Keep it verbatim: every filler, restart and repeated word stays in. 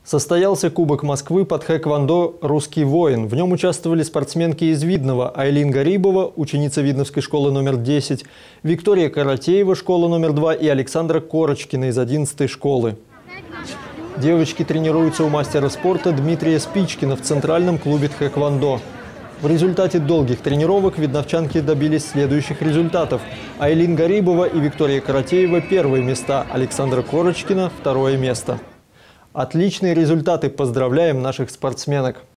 Состоялся Кубок Москвы под хэквондо «Русский воин». В нем участвовали спортсменки из Видного: Айлин Гарибова, ученица Видновской школы номер десять, Виктория Каратеева, школа номер два, и Александра Корочкина из одиннадцатой школы. Девочки тренируются у мастера спорта Дмитрия Спичкина в центральном клубе тхэквондо. В результате долгих тренировок видновчанки добились следующих результатов. Айлин Гарибова и Виктория Каратеева – первые места, Александра Корочкина – второе место. Отличные результаты! Поздравляем наших спортсменок!